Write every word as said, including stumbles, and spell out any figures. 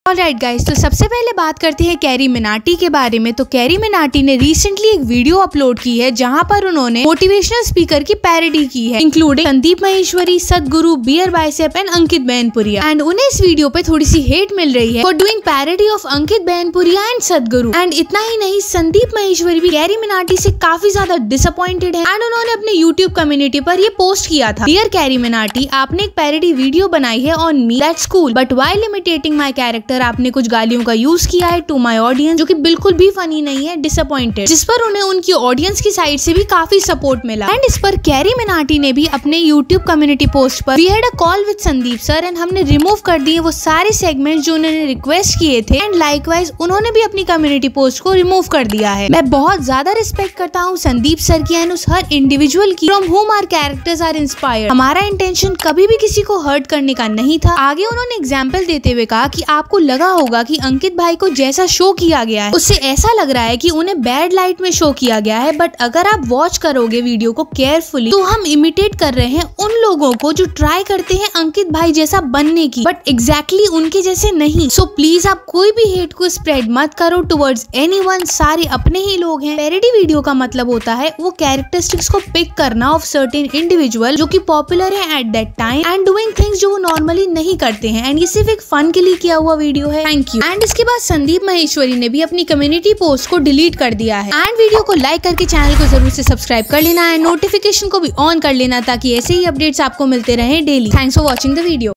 Alright guys, तो सबसे पहले बात करते हैं कैरी मिनाटी के बारे में। तो कैरी मिनाटी ने रिसेंटली एक वीडियो अपलोड की है जहां पर उन्होंने मोटिवेशनल स्पीकर की पैरोडी की है, including Sandeep Maheshwari, Sadhguru, beer bicep and Ankit Baiyanpuria. And उन्हें इस वीडियो पे थोड़ी सी हेट मिल रही है for doing parody of Ankit Baiyanpuria and Sadhguru. And इतना ही नहीं, संदीप माहेश्वरी भी कैरी मिनाटी से काफी ज्यादा डिसअपॉइंटेड है एंड उन्होंने अपने यूट्यूब कम्युनिटी पर ये पोस्ट किया था, डियर कैरी मिनाटी, आपने एक पैरोडी वीडियो बनाई है on me, that's cool, but while imitating my character आपने कुछ गालियों का यूज किया है टू माय ऑडियंस, जो कि बिल्कुल भी फनी नहीं है, डिसअपॉइंटेड, जिस पर उन्हें उनकी ऑडियंस की साइड से भी काफी सपोर्ट मिला। एंड इस पर कैरी मिनाटी ने भी अपने यूट्यूब कम्युनिटी पोस्ट पर we had a call with Sandeep sir and हमने रिमूव कर दिए वो सारे सेगमेंट्स जो उन्होंने रिक्वेस्ट किए थे। एंड लाइकवाइज उन्होंने भी अपनी कम्युनिटी पोस्ट को रिमूव कर दिया है। मैं बहुत ज्यादा रिस्पेक्ट करता हूँ संदीप सर की एंड उस हर इंडिविजुअल की from whom our characters are inspired. हमारा इंटेंशन कभी भी किसी को हर्ट करने का नहीं था। आगे उन्होंने एग्जाम्पल देते हुए कहा कि आपको लगा होगा कि अंकित भाई को जैसा शो किया गया है उससे ऐसा लग रहा है कि उन्हें बैड लाइट में शो किया गया है, बट अगर आप वॉच करोगे वीडियो को केयरफुली तो हम इमिटेट कर रहे हैं उन लोगों को जो ट्राई करते हैं अंकित भाई जैसा बनने की, बट एग्जैक्टली उनके जैसे नहीं। सो so, प्लीज आप कोई भी हेट को स्प्रेड मत करो टुवर्ड्स एनीवन, सारे अपने ही लोग हैं। पैरोडी वीडियो का मतलब होता है वो कैरेक्टरिस्टिक्स को पिक करना ऑफ सर्टेन इंडिविजुअल जो कि पॉपुलर है at that time and doing things जो वो नॉर्मली नहीं करते हैं। एंड ये सिर्फ एक फन के लिए किया हुआ वीडियो है। Thank you. एंड इसके बाद संदीप माहेश्वरी ने भी अपनी कम्युनिटी पोस्ट को डिलीट कर दिया है। एंड वीडियो को लाइक करके चैनल को जरूर से सब्सक्राइब कर लेना है, नोटिफिकेशन को भी ऑन कर लेना ताकि ऐसे ही अपडेट्स आपको मिलते रहे daily. Thanks for watching the video.